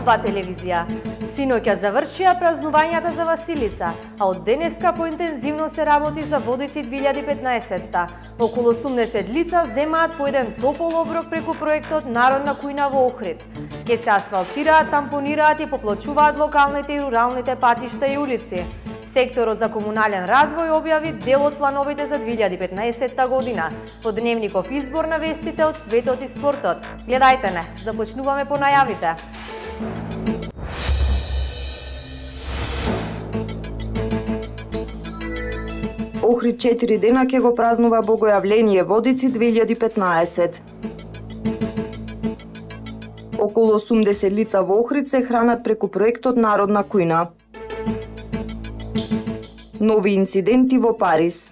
2 телевизија. Синоќа завршија празнувањата за Василица, а од денеска поинтензивно се работи за Водици 2015-та. Околу 80 лица земаат по еден топол оброк преку проектот Народна кујна во Охрид. Ке се асфалтираат, тампонираат и поплачуваат локалните и руралните патишта и улици. Секторот за комунален развој објави дел од плановите за 2015 година. По дневников избор на вестите од светот и спортот. Гледајте не, започнуваме по најавите. Охрид 4 дена ќе го празнува Богојавление Водици 2015. Околу 80 лица во Охрид се хранат преку проектот Народна кујна. Нови инциденти во Париз.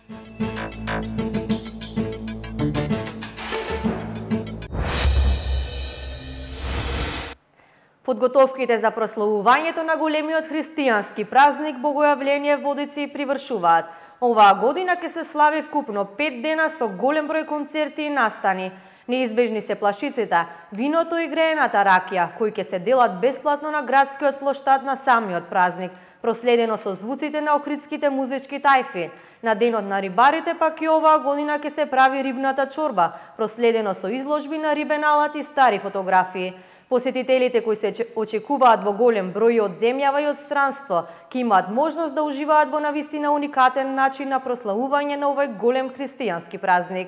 Подготовките за прославувањето на големиот христијански празник Богојавление Водици привршуваат. Оваа година ќе се слави вкупно 5 дена со голем број концерти и настани. Неизбежни се плашиците, виното и греената ракија, кои ќе се делат бесплатно на градскиот плоштад на самиот празник, проследено со звуците на охридските музички тајфи. На денот на рибарите пак и оваа година ќе се прави рибната чорба, проследено со изложби на рибен алат и стари фотографии. Посетителите кои се очекуваат во голем број од земјава и од странство, ќе имаат можност да уживаат во навистина уникатен начин на прославување на овој голем христијански празник.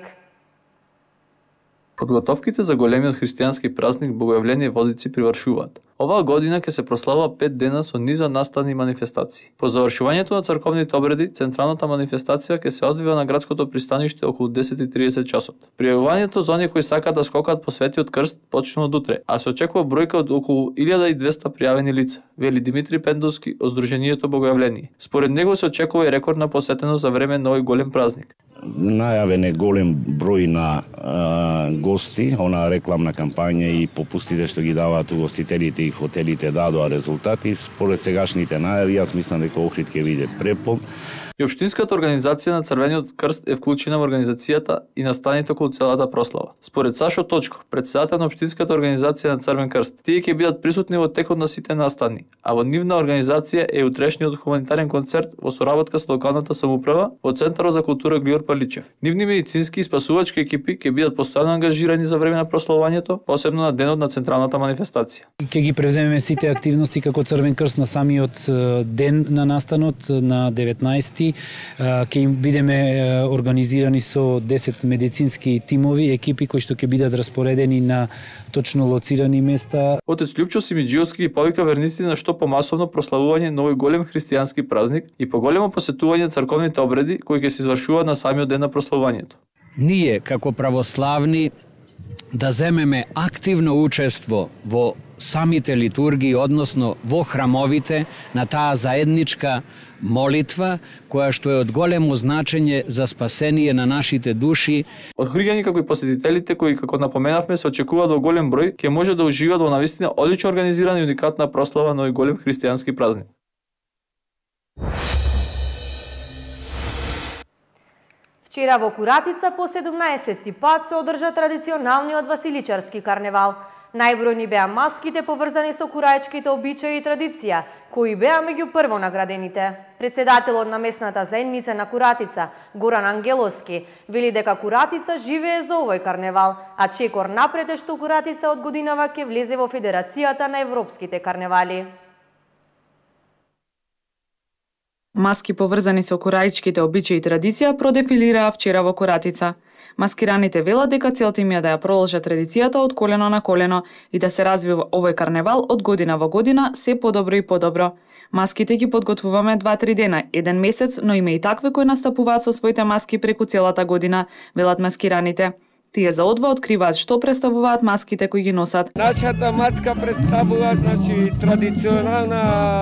Подготовките за големиот христијански празник Богојавление Водици привршуваат. Оваа година ќе се прославува 5 дена со низа настани и манифестации. По завршувањето на црковните обреди, централната манифестација ќе се одвива на градското пристаниште околу 10:30 часот. Пријавувањето за оние кои сакаат да скокаат по Светиот крст почнува од утре, а се очекува бројка од околу 1200 пријавени лица, вели Димитри Пендовски од Сдруженијето Богојавление. Според него се очекува и рекордна посетеност за време на овој голем празник. Најавен е голем број на гости, она рекламна кампања и попустите што ги даваат угостителите и хотелите дадоа резултати. Според сегашните најави, јас мислам дека Охрид ќе биде препон. И Општинската организација на Црвениот крст е вклучена во организацијата и настаните околу целата прослава. Според Сашо Точко, председател на Општинската организација на Црвен крст, тие ќе бидат присутни во текот на сите настани, а во нивна организација е утрешниот хуманитарен концерт во соработка со локалната самоуправа во Центарот за култура Глиор Паличев. Нивни медицински и спасувачки екипи ќе бидат постојано ангажирани за време на прославувањето, посебно на денот на централната манифестација. Ќе ги превземеме сите активности како Црвен крст на самиот ден на настанот на 19. Ќе им бидеме организирани со 10 медицински тимови, екипи кои што ќе бидат распоредени на точно лоцирани места. Отец Љупчо Симиџиовски ги повика верниците на што помасовно прославување на овој голем христијански празник и поголемо посетување црковните обреди кои ќе се извршуваат на самиот ден на прославувањето. Ние како православни да земеме активно учество во самите литургии, односно во храмовите, на таа заедничка молитва, која што е од големо значење за спасение на нашите души. Од хриѓани како и посетителите кои, како напоменавме, се очекуваат во голем број, ќе може да уживаат во навистина одлично организирана и уникатна прослава на овој голем христијански празник. Вчера во Куратица по 17-ти пат се одржа традиционалниот Василичарски карневал. Најбројни беа маските поврзани со курајчките обичаи и традиција, кои беа меѓу прво наградените. Председателот на местната заедница на Куратица, Горан Ангеловски, вели дека Куратица живее за овој карневал, а чекор напред е што Куратица од годинава ќе влезе во Федерацијата на европските карневали. Маски поврзани со курајчките обичаи и традиција продефилираа вчера во Куратица. Маскираните велат дека целта им е да ја продолжат традицијата од колено на колено и да се развива овој карневал од година во година се подобро и подобро. Маските ги подготвуваме 2-3 дена, еден месец, но има и такви кои настапуваат со своите маски преку целата година, велат маскираните. Тие за одва откриваат што представуваат маските кои ги носат. Нашата маска представува традиционална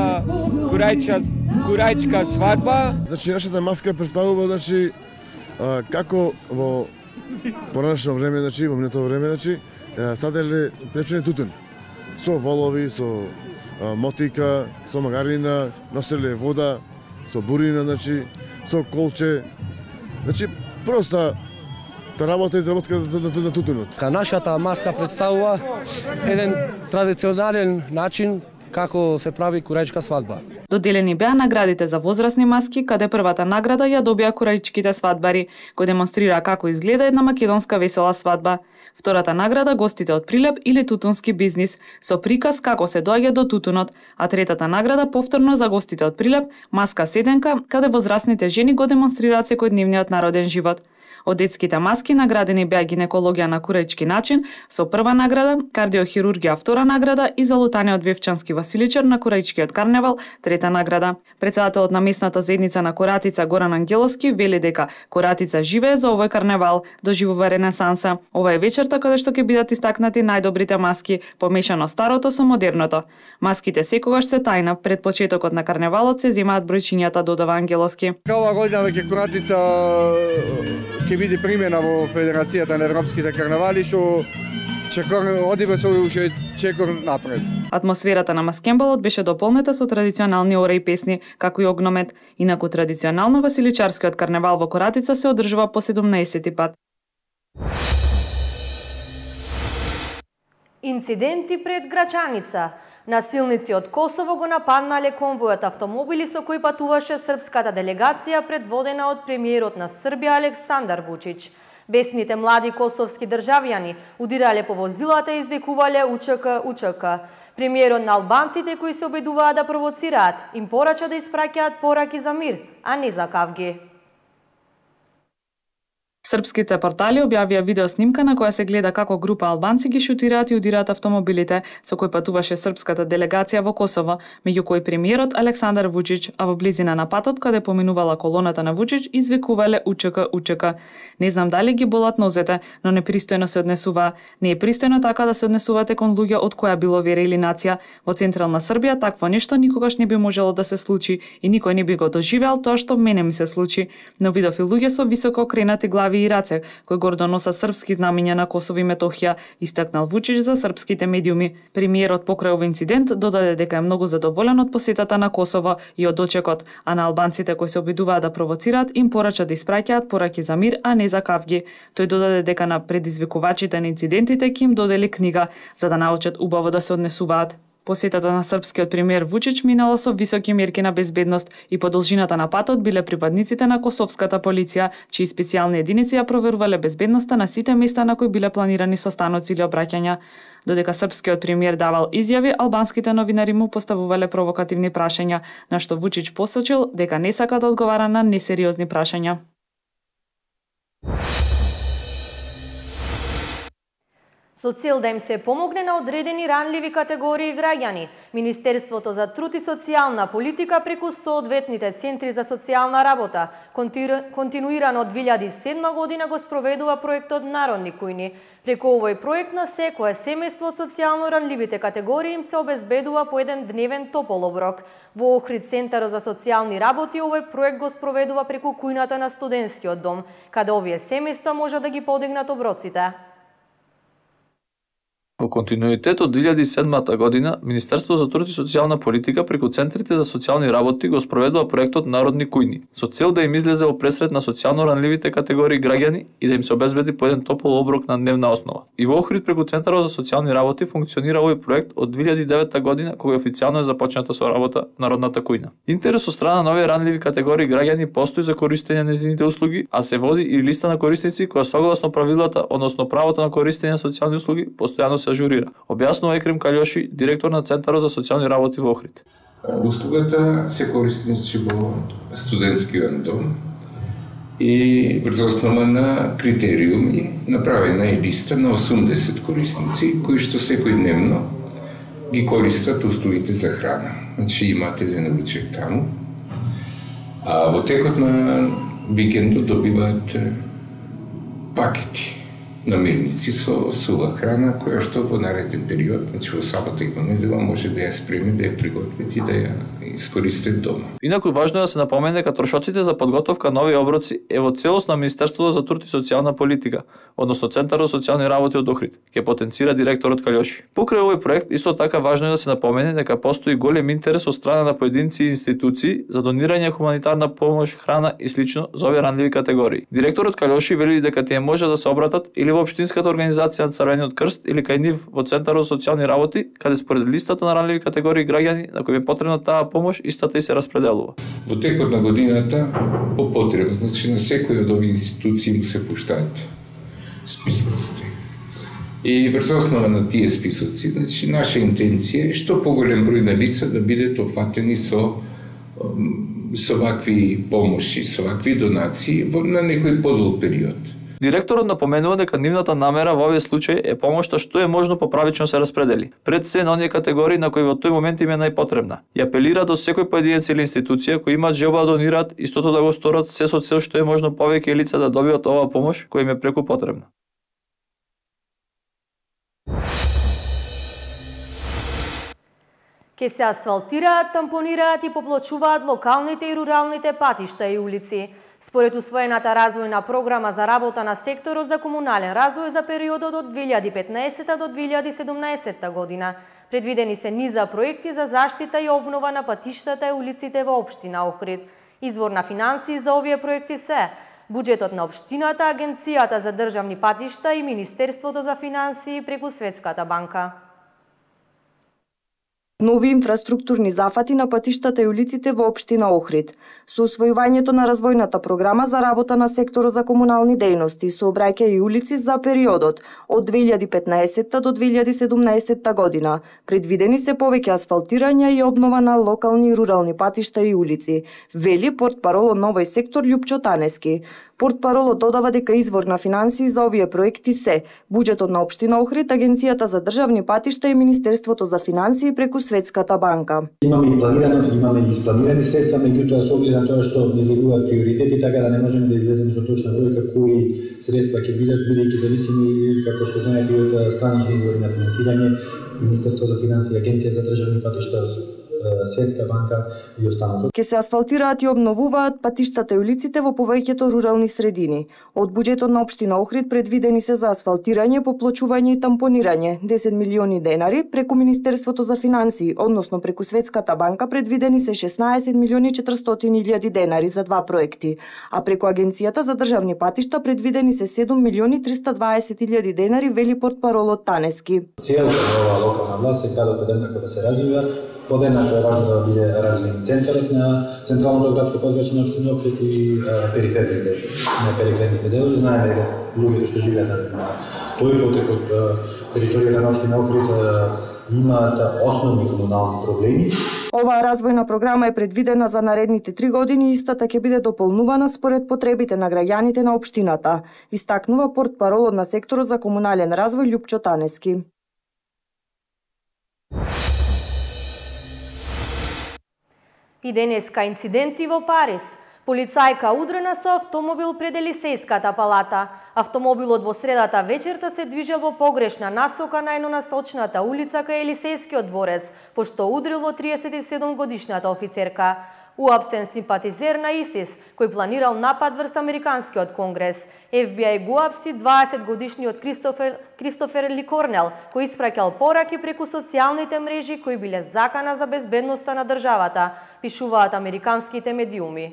курајчка свадба. Нашата маска представува како во поранешно време, во минато време, саделе печене тутун. Со волови, со мотика, со магарина, носеле вода, со бурина, со колче. Проста работа изработка на тутунот. Нашата маска представува еден традиционален начин како се прави курајчка свадба. Доделени беа наградите за возрастни маски, каде првата награда ја добија курајчките свадбари, кој демонстрира како изгледа една македонска весела свадба. Втората награда гостите од Прилеп или тутунски бизнис, со приказ како се доаѓа до тутунот, а третата награда повторно за гостите од Прилеп, маска седенка, каде возрастните жени го демонстрираат секојдневниот народен живот. Од детските маски наградени беа гинекологија на курајчки начин, со прва награда, кардиохирургија втора награда и залутаниот вевчански Василичар на курајчкиот карневал трета награда. Председателот на местната заедница на Коратица Горан Ангеловски вели дека Коратица живее за овој карневал, доживува ренесанса. Ова е вечерта каде што ќе бидат истакнати најдобрите маски, помешано старото со модерното. Маските секогаш се тајна, пред почетокот на карневалот се земаат бројчињата, додава Ангеловски. Ова година веќе Коратица ќе биде примена во Федерацијата на европските карнавали, што одиме со уште чекор напред. Атмосферата на маскембалот беше дополнета со традиционални ореи песни, како и огномет. Инаку традиционално Василичарскиот карневал во Коратица се одржува по 17 пат. Инциденти пред Грачаница. Насилници од Косово го нападнале конвојот автомобили со кој патуваше српската делегација предводена од премиерот на Србија Александар Вучич. Бесните млади косовски државјани удирале по возилата и извикувале УЧК. Премиерот на албанците кои се обидуваа да провоцираат им порача да испраќаат пораки за мир, а не за кавги. Српските портали објавија видео снимка на која се гледа како група албанци ги шутираат и удираат автомобилите со кои патуваше српската делегација во Косово, меѓу кои премиерот Александар Вучич, а во близина на патот каде поминувала колоната на Вучич извикувале УЧК. Не знам дали ги болат нозете, но непристојно се однесуваа. Не е пристојно така да се однесувате кон луѓе од која било вера или нација. Во централна Србија такво нешто никогаш не би можело да се случи и никој не би го доживеал тоа што мене ми се случи. Но видов и луѓе со високо окренати глави и раце, кои гордо носат српски знамиња на Косово и Метохија, истакнал Вучич за српските медиуми. Премиерот покрај овој инцидент додаде дека е многу задоволен од посетата на Косово и од дочекот, а на албанците кои се обидуваат да провоцираат им порача да испраќаат пораки за мир, а не за кавги. Тој додаде дека на предизвикувачите на инцидентите ќе им додели книга за да научат убаво да се однесуваат. Посетата на српскиот премиер Вучич минала со високи мерки на безбедност и по должината на патот биле припадниците на косовската полиција, чии специјални единици ја проверувале безбедноста на сите места на кои биле планирани состаноци или обраќања. Додека српскиот премиер давал изјави, албанските новинари му поставувале провокативни прашања, на што Вучич посочил дека не сака да одговара на несериозни прашања. Со цел да им се помогне на одредени ранливи категории граѓани, Министерството за труд и социјална политика преку соодветните центри за социјална работа континуирано од 2007 година го спроведува проектот Народни кујни. Преку овој проект на секое семејство од социјално ранливите категории им се обезбедува по еден дневен топол оброк. Во Охрид Центарот за социјални работи овој проект го спроведува преку кујната на студентскиот дом, каде овие семејства може да ги подигнат оброците. Во континуитет од 2007 година, Министерството за труд и социјална политика преку центрите за социјални работи го спроведува проектот Народни кујни, со цел да им излезе во пресред на социјално ранливите категории граѓани и да им се обезбеди по еден топол оброк на дневна основа. И во Охрид преку Центарот за социјални работи функционира овој проект од 2009 година, кога официјално е започната со работа Народната кујна. Интерес од страна на овие ранливи категории граѓани постои за користење на нејзините услуги, а се води и листа на корисници која согласно правилата, односно правото на користење на социјални услуги, постојано се ажурира. Објаснува Екрем Калјоши, директор на Центарот за социјални работи во Охрид. Услугата се користи во студентскиот дом и врз основа на критериуми направена е листа на 80 корисници кои што секојдневно ги користат услугите за храна. Значи имате еден ручек таму, а во текот на викендот добиваат пакети намирници со сува храна, која што во нареден период, значи во сабота и во недела, може да ја спреми, да ја приготвите и да ја искористите дома. Инаку важно е да се напомене дека трошоците за подготовка на овие оброци е во целост на Министерството за труд и социјална политика, односно Центарот за социјални работи од Охрид, ќе потенцира директорот Калјоши. Покрај овој проект, исто така важно е да се напомене дека постои голем интерес од страна на поединци и институции за донирање хуманитарна помош, храна и слично за овие ранливи категории. Директорот Калјоши вели дека тие може да се обратат или во општинската организација на Црвениот крст или кај нив во Центарот за социјални работи, каде според листата на ранливи категории граѓани на кои е потребна таа помош, истата и се распределува. Во текот на годината, по потреба, значи на секој од овие институции му се пуштаат списоците. И врз основа на тие списоци, значи наша интенција е што поголем број на лица да бидат опфатени со вакви помоши, со вакви донации на некој подолг период. Директорот напоменува дека нивната намера во овој случај е помошта што е можно поправично се распредели, пред се на оние категории на кои во тој момент им е најпотребна. И апелира до секој поединец или институција кои имаат желба да донираат, истото да го сторат се со цел што е можно повеќе лица да добијат оваа помош која им е преку потребна. Ке се асфалтираат, тампонираат и поплочуваат локалните и руралните патишта и улици. Според усвоената развојна програма за работа на секторот за комунален развој за периодот од 2015 до 2017 година, предвидени се низа проекти за заштита и обнова на патиштата и улиците во општина Охрид. Извор на финансии за овие проекти се буџетот на општината, Агенцијата за државни патишта и Министерството за финансии преку Светската банка. Нови инфраструктурни зафати на патиштата и улиците во општина Охрид. Со усвојувањето на развојната програма за работа на секторот за комунални дејности, сообраќај и улици за периодот од 2015 до 2017 година, предвидени се повеќе асфалтирање и обнова на локални и рурални патишта и улици, вели портпарол од новој сектор Љупчо Танески. Портпаролот додава дека извор на финансии за овие проекти се буџетот на општина Охрид, Агенцијата за државни патишта и Министерството за финансии преку Светската банка. Имаме и планирано, имаме и испланирани средства, меѓутоа со оглед на тоа што излегуваат приоритети, така да не можеме да излеземе со точна бројка кои средства ќе бидат, бидејќи зависими, како што знаете, од странични извори на финансирање, Министерство за финансии, Агенција за државни патишта, Светска банка и останато. Ке се асфалтираат и обновуваат патиштата и улиците во повеќето рурални средини. Од буџетот на општина Охрид предвидени се за асфалтирање, поплочување и тампонирање 10 милиони денари, преку Министерството за финансии, односно преку Светската банка предвидени се 16 милиони 400 илјади денари за два проекти, а преку Агенцијата за државни патишта предвидени се 7 милиони 320 илјади денари, вели портпаролот Танески. Цел на локална власт е градот подеднакво да се развива, подеднакво е важно да биде развиен центарот на централното градско подрачје на општина Охрид и периферните делови. Знаеме дека луѓето што живеат на тој потек од територијата на општина Охрид имаат основни комунални проблеми. Оваа развојна програма е предвидена за наредните 3 години и истата ќе биде дополнувана според потребите на граѓаните на општината, истакнува портпаролот на секторот за комунален развој Љупчо Танески. И денеска инциденти во Париз. Полицајка удрена со автомобил пред Елисејската палата. Автомобилот во средата вечерта се движел во погрешна насока на еднонасочната улица кај Елисејскиот дворец, пошто удрил во 37 годишната офицерка. Уапсен симпатизер на ИСИС, кој планирал напад врз Американскиот конгрес. FBI го апси 20-годишниот Кристофер Ликорнел, кој испраќал пораки преку социјалните мрежи кои биле закана за безбедноста на државата, пишуваат американските медиуми.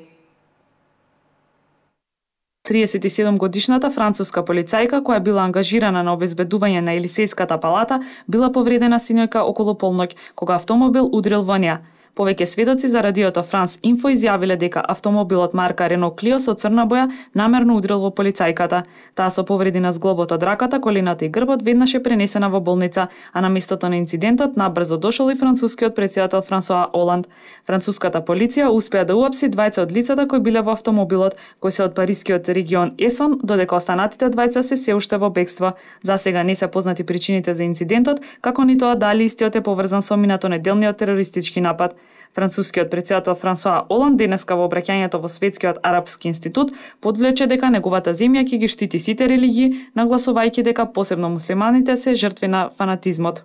37-годишната француска полицајка, која била ангажирана на обезбедување на Елисејската палата, била повредена синоќа околу полноќ, кога автомобил удрил во неа. Повеќе сведоци за радиото Франс Инфо изјавиле дека автомобилот марка Рено Клио со црна боја намерно удрил во полицајката. Таа со повреди на зглобот од раката, колената и грбот веднаш е пренесена во болница, а на местото на инцидентот набрзо дошол и францускиот претседател Франсоа Оланд. Француската полиција успеа да уапси двајца од лицата кои биле во автомобилот, кои се од парискиот регион Есон, додека останатите двајца се уште во бегство. За сега не се познати причините за инцидентот, како ни тоа дали истиот е поврзан со минатонеделниот терористички напад. Францускиот претседател Франсоа Оланд денеска во обраќањето во Светскиот арапски институт подвлече дека неговата земја ќе ги штити сите религии, нагласувајќи дека посебно муслиманите се жртви на фанатизмот.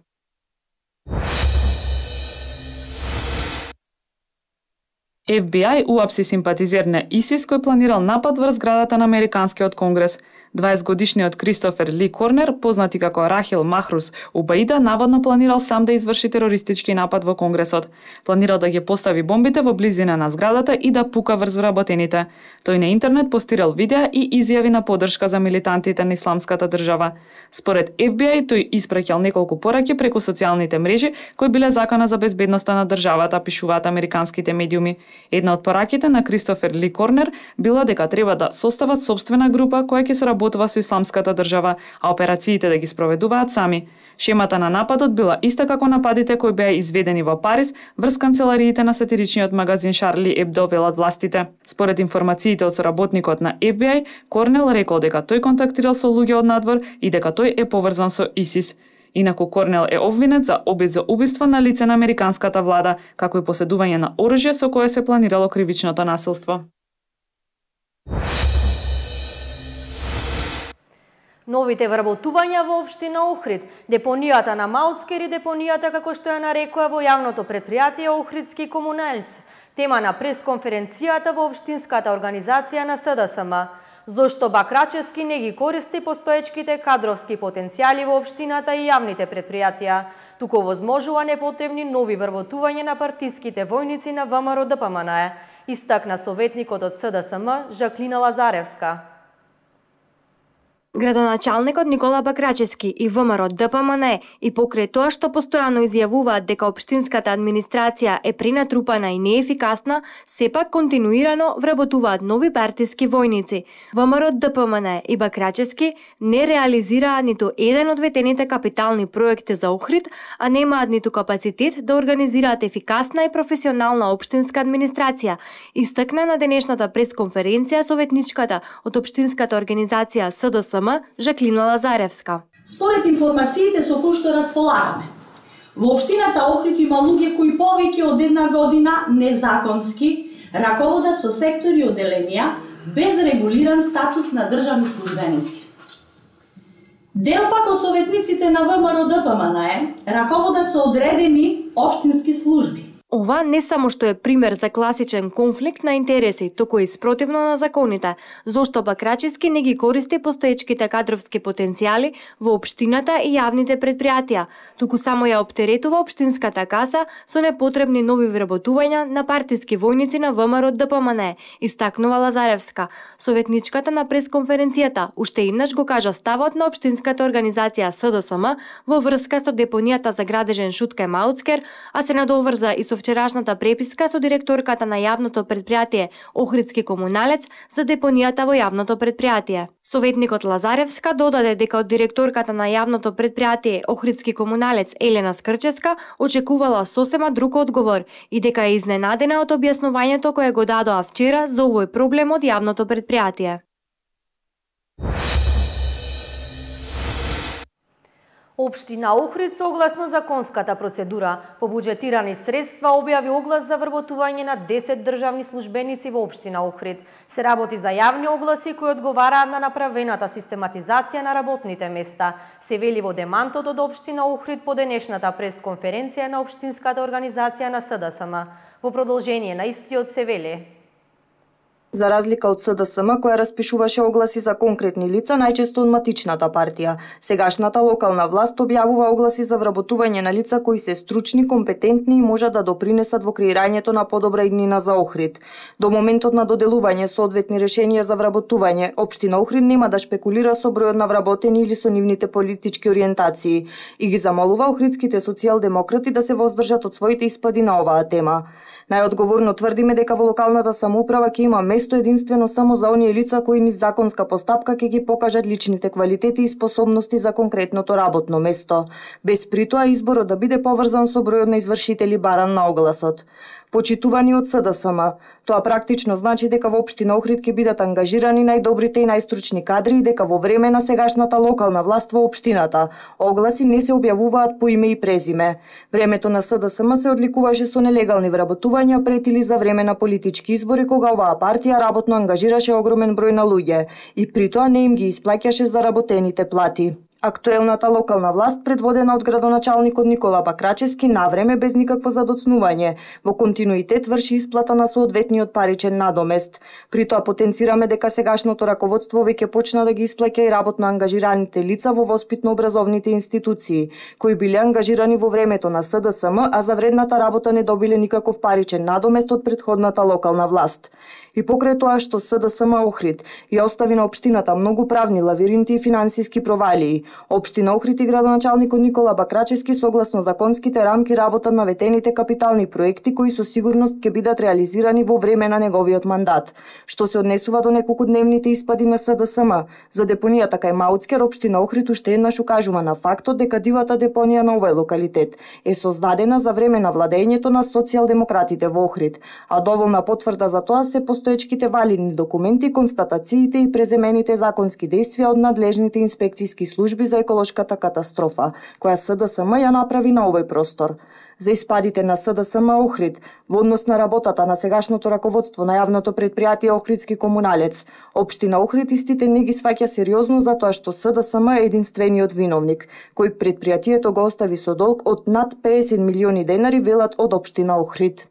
FBI уапси симпатизер на ИСИС кој планирал напад врз зградата на Американскиот конгрес. 20-годишниот Кристофер Ли Корнер, познат и како Рахил Махрус Убаида, наводно планирал сам да изврши терористички напад во Конгресот. Планирал да ги постави бомбите во близина на зградата и да пука врз вработените. Тој на интернет постирал видеа и изјави на поддршка за милитантите на Исламската држава. Според FBI, тој испраќал неколку пораки преку социјалните мрежи кои биле закана за безбедноста на државата, пишуваат американските медиуми. Една од пораките на Кристофер Ли Корнер била дека треба да состават собствена група која ќе соработува со Исламската држава, а операциите да ги спроведуваат сами. Шемата на нападот била иста како нападите кои беа изведени во Париз врз канцелариите на сатиричниот магазин Шарли Ебдо, велат властите. Според информациите од соработникот на FBI, Корнел рекол дека тој контактирал со луѓе од надвор и дека тој е поврзан со ИСИС. Инаку Корнел е обвинет за обид за убиство на лице на американската влада, како и поседување на оружје со кое се планирало кривичното насилство. Новите вработувања во општина Охрид, депонијата на Маутскер и депонијата како што ја нарекува во јавното предпријатие Охридски комуналец, тема на пресконференцијата во општинската организација на СДСМ. Зошто Бакрачевски не ги користи постоечките кадровски потенцијали во општината и јавните предпријатија, туку возможува непотребни нови вработувања на партиските војници на ВМРО ДПМНЕ, истакна советникот од СДСМ Жаклина Лазаревска. Градоначалникот Никола Бакрачевски и ВМРО ДПМНЕ и покрај тоа што постојано изјавуваат дека општинската администрација е пренатрупана и неефикасна, сепак континуирано вработуваат нови партиски војници. ВМРО ДПМНЕ и Бакрачевски не реализираат ниту еден од ветените капитални проекти за Охрид, а немаат ниту капацитет да организираат ефикасна и професионална општинска администрација, истакна на денешната пресконференција советничката од општинската организација СДСМ Жаклина Лазаревска. Според информациите со кои што располагаме, во општината Охрид има луѓе кои повеќе од една година незаконски раководат со сектори и оделенија без регулиран статус на државни службеници. Дел пак од советниците на ВМРО ДПМНЕ раководат со одредени општински служби. Ова не само што е пример за класичен конфликт на интереси, туку и спротивно на законите, зошто Бакрачевски не ги користи постоечките кадровски потенцијали во општината и јавните предпријатија, туку само ја оптеретува општинската каса со непотребни нови вработувања на партиски војници на ВМРО ДПМНЕ, истакнува Лазаревска. Советничката на пресконференцијата уште еднаш го кажа ставот на општинската организација СДСМ во врска со депонијата за градежен Шутка Маутскер, а се надоврза и со вчерашната преписка со директорката на јавното предпријатие Охридски комуналец за депонијата во јавното предпријатие. Советникот Лазаревска додаде дека од директорката на јавното предпријатие Охридски комуналец Елена Скрчевска очекувала сосема друг одговор и дека е изненадена од објаснувањето кое го дадоа вчера за овој проблем од јавното предпријатие. Општина Охрид согласно законската процедура по буџетирани средства објави оглас за вработување на 10 државни службеници во општина Охрид. Се работи за јавни огласи кои одговараат на направената систематизација на работните места, се вели во демантот од општина Охрид по денешната пресконференција на општинската организација на СДСМ. Во продолжение на истиот се вели: За разлика од СДСМ, која распишуваше огласи за конкретни лица, најчесто од матичната партија, сегашната локална власт објавува огласи за вработување на лица кои се стручни, компетентни и можат да допринесат во креирањето на подобра иднина за Охрид. До моментот на доделување соодветни решенија за вработување, општина Охрид нема да шпекулира со бројот на вработени или со нивните политички ориентации и ги замолува охридските социјалдемократи да се воздржат од своите испади на оваа тема. Најодговорно тврдиме дека во локалната самоуправа ќе има место единствено само за оние лица кои низ законска постапка ќе ги покажат личните квалитети и способности за конкретното работно место, без при тоа изборот да биде поврзан со бројот на извршители баран на огласот. Почитувани од СДСМ, тоа практично значи дека во општина Охрид ќе бидат ангажирани најдобрите и најстручни кадри и дека во време на сегашната локална власт во општината огласи не се објавуваат по име и презиме. Времето на СДСМ се одликуваше со нелегални вработувања пред или за време на политички избори кога оваа партија работно ангажираше огромен број на луѓе и при тоа не им ги исплаќаше заработените плати. Актуелната локална власт, предводена од градоначалникот Никола Бакрачевски, навреме без никакво задоцнување, во континуитет врши исплата на соодветниот паричен надомест. При тоа потенцираме дека сегашното раководство веќе почна да ги исплаќа и работно ангажираните лица во воспитно-образовните институции, кои биле ангажирани во времето на СДСМ, а за вредната работа не добиле никаков паричен надомест од претходната локална власт. И покрај тоа што СДСМ Охрид ја остави на општината многу правни лавиринти и финансиски провалии, општина Охрид и градоначалникот Никола Бакрачевски согласно законските рамки работат на ветените капитални проекти кои со сигурност ќе бидат реализирани во време на неговиот мандат. Што се однесува до неколкудневните испади на СДСМ, за депонијата кај Мауцкер, општина Охрид уште еднаш укажува на фактот дека дивата депонија на овој локалитет е создадена за време на владењето на социјалдемократите во Охрид, а доволна потврда за тоа се постоечките валидни документи, констатациите и преземените законски действија од надлежните инспекцијски служби за еколошката катастрофа, која СДСМ ја направи на овој простор. За испадите на СДСМ Охрид, во однос на работата на сегашното раководство на јавното претпријатие Охридски комуналец, општина Охрид истите не ги сваќа сериозно затоа што СДСМ е единствениот виновник, кој претпријатието го остави со долг од над 50 милиони денари, велат од општина Охрид.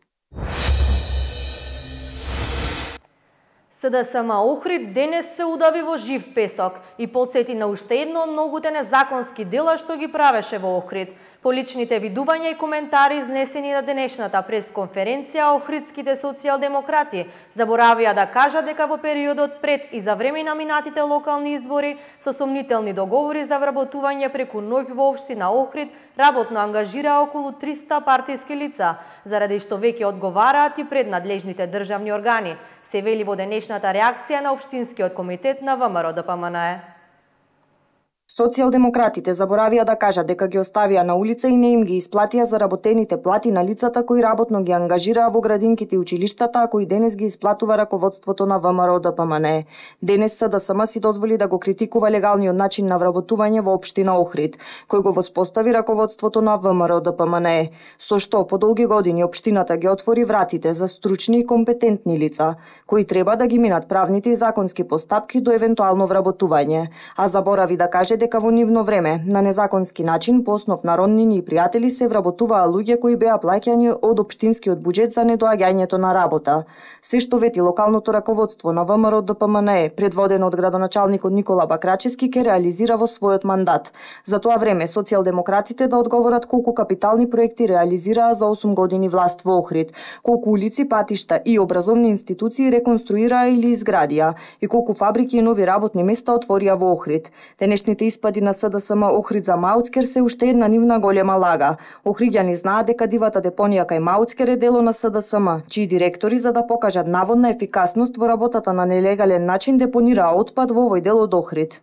СДСМ Охрид денес се удави во жив песок и потсети на уште едно од многуте незаконски дела што ги правеше во Охрид. По личните видувања и коментари изнесени на денешната пресконференција, охридските социјалдемократи заборавија да кажат дека во периодот пред и за време на минатите локални избори со сомнителни договори за вработување преку ноќ во општина Охрид работно ангажира околу 300 партиски лица, заради што веќе одговараат и пред надлежните државни органи, се вели во денешната реакција на Општинскиот комитет на ВМРО ДПМНЕ. Социјалдемократите заборавија да кажат дека ги оставија на улица и не им ги исплатија заработените плати на лицата кои работно ги ангажираа во градинките и училиштата, а кои денес ги исплатува раководството на ВМРО ДПМНЕ. Денес СДСМ си дозволи да го критикува легалниот начин на вработување во општина Охрид, кој го воспостави раководството на ВМРО ДПМНЕ, со што по долги години општината ги отвори вратите за стручни и компетентни лица, кои треба да ги минат правните и законски постапки до евентуално вработување, а заборави да каже дека во нивно време, на незаконски начин, по основ на роднини и пријатели се вработуваа луѓе кои беа плаќани од општинскиот буџет за недоаѓањето на работа. Се што вети локалното раководство на ВМРО ДПМНЕ, предводено од градоначалникот Никола Бакрачевски, ке реализира во својот мандат. За тоа време социјалдемократите да одговорат колку капитални проекти реализираа за 8 години власт во Охрид, колку улици, патишта и образовни институции реконструираа или изградија и колку фабрики и нови работни места отворија во Охрид. Денешните испади на СДСМ Охрид за Мауцкер се уште една нивна голема лага. Охриѓани знаат дека дивата депонија кај Мауцкер е дело на СДСМ, чии директори за да покажат наводна ефикасност во работата на нелегален начин депонираа отпад во овој дел од Охрид.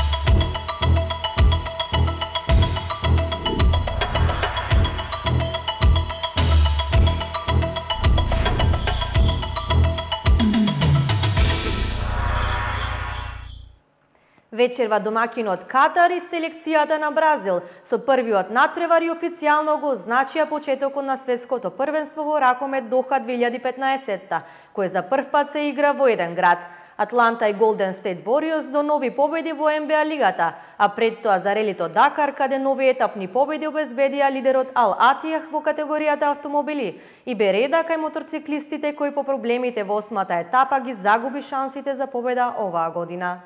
Вечерва домакинот Катар и селекцијата на Бразил со првиот надпревари официјално го означија почетокот на светското првенство во ракомет Доха 2015, кој за прв пат се игра во еден град. Атланта и Голден Стейт Вориорс до нови победи во НБА лигата, а пред тоа за релито Дакар, каде нови етапни победи обезбедија лидерот Ал Атијах во категоријата автомобили и Береда кај мотоциклистите кои по проблемите во 8-та етапа ги загуби шансите за победа оваа година.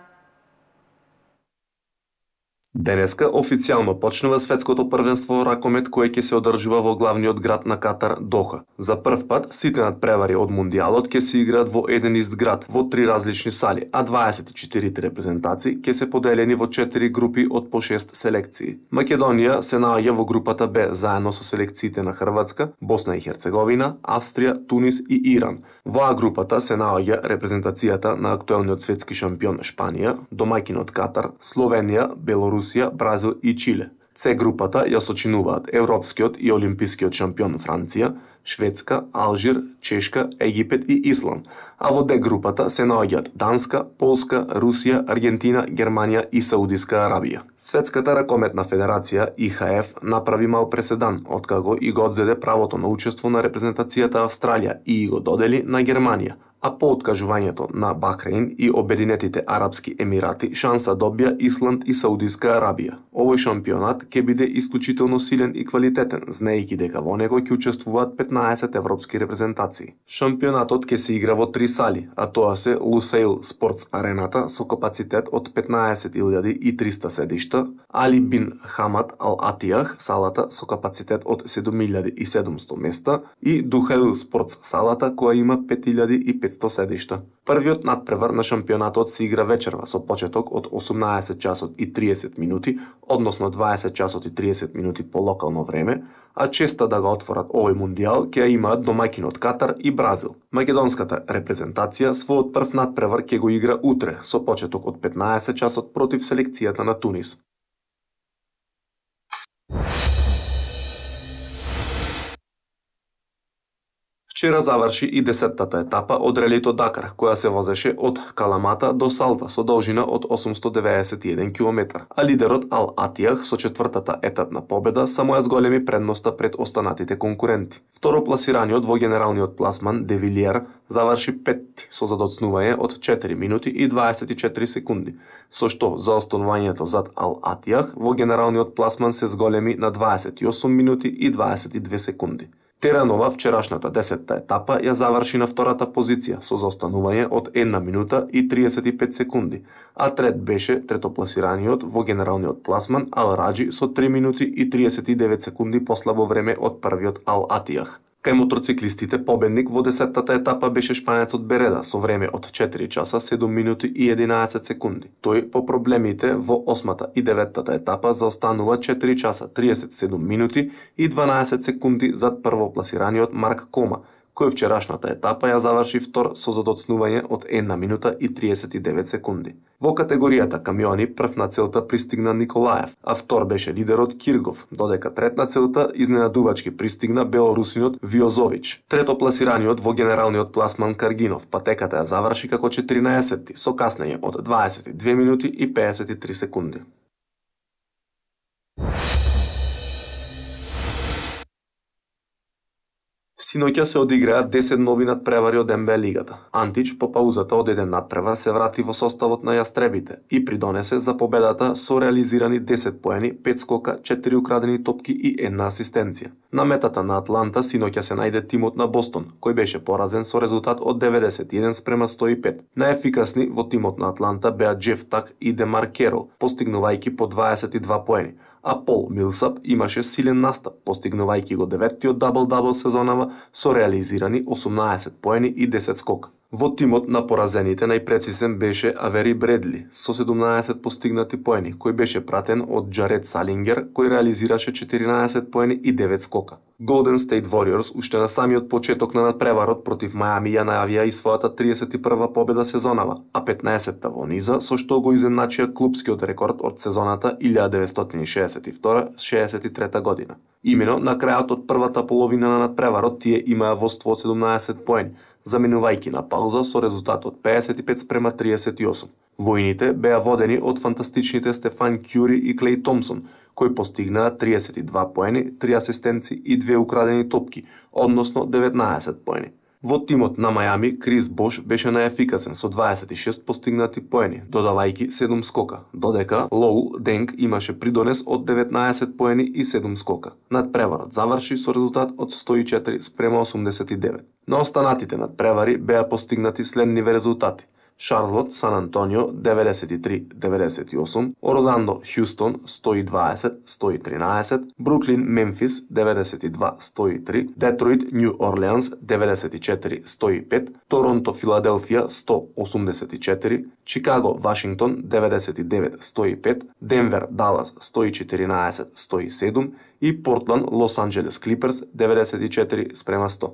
Денеска официјално почнува светското првенство во ракомет кое ќе се одржува во главниот град на Катар, Доха. За прв пат сите надпревари од мундијалот ќе се играат во еден ист град, во 3 различни сали, а 24 репрезентации ќе се поделени во 4 групи од по 6 селекции. Македонија се наоѓа во групата Б заедно со селекциите на Хрватска, Босна и Херцеговина, Австрија, Тунис и Иран. Во А групата се наоѓа репрезентацијата на актуелниот светски шампион Шпанија, домаќинот Катар, Словенија, Белорусија, Бразил и Чиле. С групата ја сочинуваат европскиот и олимпискиот шампион Франција, Шведска, Алжир, Чешка, Египет и Исланд, а во Д групата се наоѓаат Данска, Полска, Русија, Аргентина, Германија и Саудиска Арабија. Светската ракометна федерација ИХФ направи мал преседан откако и го одзеде правото на учество на репрезентацијата Австралија и го додели на Германија. А по откажувањето на Бахрейн и Обединетите Арапски Емирати шанса добија Исланд и Саудиска Арабија. Овој шампионат ќе биде исклучително силен и квалитетен, знаејќи дека во него ќе учествуваат 15 европски репрезентации. Шампионатот ќе се игра во 3 сали, а тоа се Лусеил Спортс Арената со капацитет од 15.300 седишта, Али бин Хамад Ал Атијах салата со капацитет од 7.700 места и Духаил Спортс салата која има 5.500 седишта. Првиот надпревар на шампионатот се игра вечерва со почеток од 18 часот и 30 минути, односно 20 часот и 30 минути по локално време, а честа да го отворат овој мундијал ќе имаат домаќинот Катар и Бразил. Македонската репрезентација својот прв надпревар ќе го игра утре со почеток од 15 часот против селекцијата на Тунис. Вчера заврши и 10-тата етапа од релито Дакар, која се возеше од Каламата до Салта со должина од 891 км, а лидерот Ал Атијах со четвртата етапна победа само ја зголеми предноста пред останатите конкуренти. Второ пласираниот во генералниот пласман Де Вилиер заврши петти со задоцнување од 4 минути и 24 секунди, со што заостанувањето зад Ал Атијах во генералниот пласман се зголеми на 28 минути и 22 секунди. Теранова вчерашната 10-та етапа ја заврши на втората позиција со заостанување од 1 минута и 35 секунди, а трет беше третопласираниот во генералниот пласман Ал Раджи со 3 минути и 39 секунди послабо време од првиот Ал Атијах. Кај мотоциклистите победник во 10-тата етапа беше шпањецот Береда со време од 4 часа 7 минути и 11 секунди. Тој по проблемите во 8-та и 9-тата етапа заостанува 4 часа 37 минути и 12 секунди зад првопласираниот Марк Кома, кој вчерашната етапа ја заврши втор со задоцнување од 1 минута и 39 секунди. Во категоријата камиони прв на целта пристигна Николаев, а втор беше лидерот Киргов, додека трет на целта изненадувачки пристигна белорусинот Виозович. Третопласираниот во генералниот пласман Каргинов патеката ја заврши како 14-ти со каснење од 22 минути и 53 секунди. Синоќа се одиграа 10 нови надпревари од НБА лигата. Антич по паузата од еден надпревар се врати во составот на јастребите и придонесе за победата со реализирани 10 поени, 5 скока, 4 украдени топки и 1 асистенција. На метата на Атланта синоќа се најде тимот на Бостон, кој беше поразен со резултат од 91:105. Најефикасни во тимот на Атланта беа Джеф Так и Демар Керол, постигнувајќи по 22 поени, а Пол Милсап имаше силен настап, постигнувајќи го 9-тиот дабл-дабл сезонава со реализирани 18 поени и 10 скока. Во тимот на поразените најпрецизен беше Авери Бредли со 17 постигнати поени, кој беше пратен од Джаред Салингер, кој реализираше 14 поени и 9 скока. Golden State Warriors уште на самиот почеток на надпреварот против Мајами ја најавија и својата 31 победа сезонава, а 15-та во низа, со што го изеначија клупскиот рекорд од сезоната 1962-63 година. Имено на крајот од првата половина на надпреварот тие имаа воство од 17 поени, заминувајќи на пауза со резултат од 55:38. Војните беа водени од фантастичните Стефан Кјури и Клей Томсон, кои постигнаа 32 поени, 3 асистенци и 2 украдени топки, односно 19 поени. Во тимот на Мајами, Крис Бош беше најефикасен со 26 постигнати поени, додавајќи 7 скока, додека Лоу Денг имаше придонес од 19 поени и 7 скока. Надпреварот заврши со резултат од 104:89. На останатите надпревари беа постигнати следниве резултати: Шарлот Сан Антонио 93-98, Орландо Хјустон 120-113, Бруклин Мемфис 92-103, Детройт Нью Орлеанс 94-105, Торонто Филаделфија 184, Чикаго Вашингтон 99-105, Денвер Далас 114-107 и Портланд Лос Анџелес Клиперс 94:100.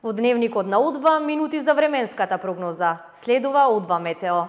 Во дневникот на Удва минути за временската прогноза. Следува Удва метео.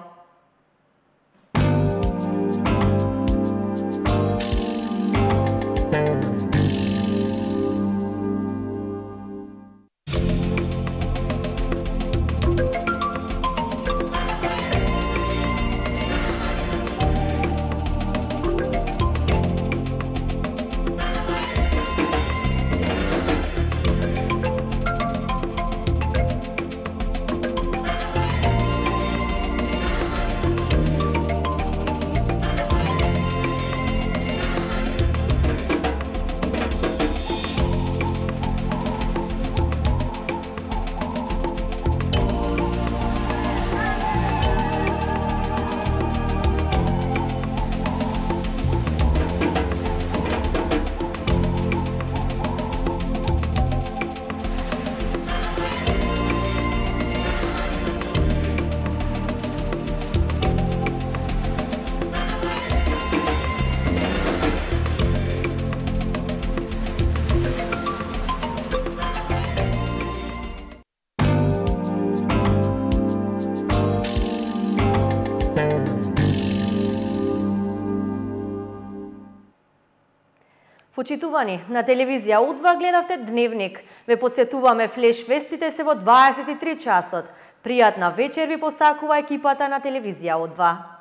Почитувани, на телевизија Удва гледавте Дневник. Ве подсетуваме флеш вестите се во 23 часот. Пријатна вечер ви посакува екипата на телевизија Удва.